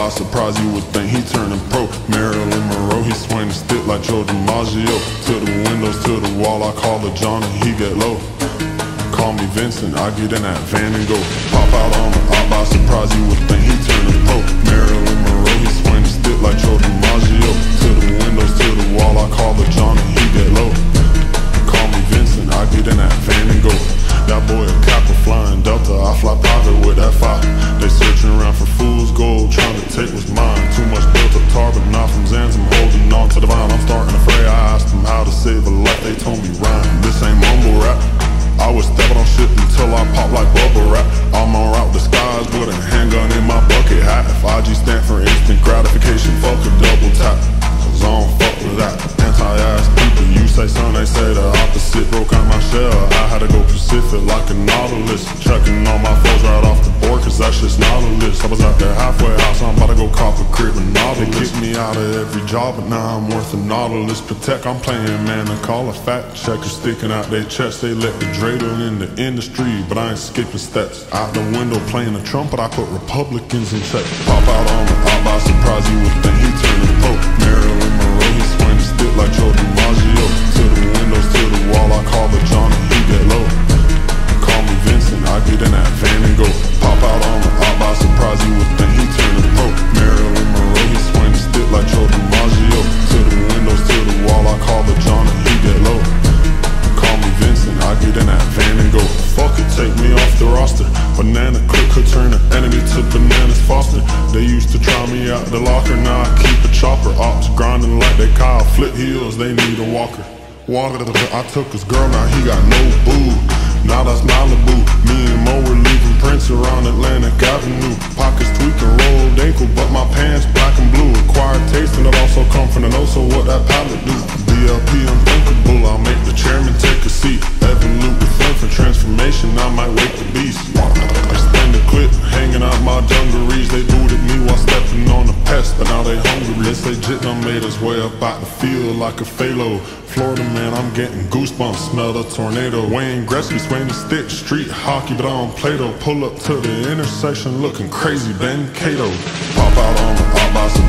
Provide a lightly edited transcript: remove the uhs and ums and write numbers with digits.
surprise, you would think he turning pro. Marilyn Monroe, he swing the stick like Joe DiMaggio. To the windows, to the wall, I call her John and he get low. Call me Vincent, I get in that van and go. Pop out on the op by surprise, you would think he turning pro. Marilyn Monroe, he swing the stick like Joe DiMaggio. To the windows, to the wall, I call her John and he get low. Call me Vincent, I get in that van and go. That boy a Kappa flying Delta, I fly private with that fire. They searching around for fool's gold, trying to take what's mine. Too much built up tar, but not from Zans, I'm holding on to the vine. I'm starting to fray, I asked them how to save a life, they told me rhyme. This ain't mumble rap, I was stepping on shit until I pop like bubble wrap. I'm on route disguised with a handgun in my bucket hat. If IG stand for instant gratification, fuck a double tap, cause I don't fuck with that. Anti-ass people, you say son, they say the opposite. Broke out my shell, I had to go Pacific like a Nautilus. Checking all my foes right off the board, cause that shit's not a list. I was out there halfway house, I'm about to go cop a crib and Nautilus. They kicked me out of every job, but now I'm worth a Nautilus. Protect, I'm playing man, I call a fact checker. Sticking out their chest, they let the dreidel in the industry, but I ain't skipping steps. Out the window playing the trumpet, I put Republicans in check. Pop out on the op by surprise, you would think he turning pro. Marilyn Monroe, he swing the stick like Joe DiMaggio. To the windows, to the wall, I call her John and he get low. Call me Vincent, I get in that van and go. Pop out on the op by surprise, you would think he turning pro. Marilyn Monroe, he swing the stick like Joe DiMaggio. To the windows, to the wall, I call her John and he get low. Call me Vincent, I get in that van and go. Fuck it, take me off the roster. Banana clip could turn an enemy to bananas Foster. They used to try me out the locker, now I keep a chopper. Ops grinding like they Kyle, flip heels, they need a walker. Water, I took his girl, now he got no boo. Now that's Malibu. Me and Mo were leaving prints around Atlantic Avenue. Pockets tweaking, rolled ankle, but my pants black and blue. Acquired taste and it also come from the nose, so what that palette do? BLP unthinkable, I'll make the chairman take a seat. Evolute within for transformation, I might wake the beast. Extend the clip, hanging out my dungarees. They booted me while stepping on the pest, but now they hungry. They say Jit done made his way up out the field like a phalo. Florida man, I'm getting goosebumps, smell the tornado. Wayne Gretzky swing the stick, street hockey, but I don't play though. Pull up to the intersection looking crazy, Ben Cato. Pop out on the op by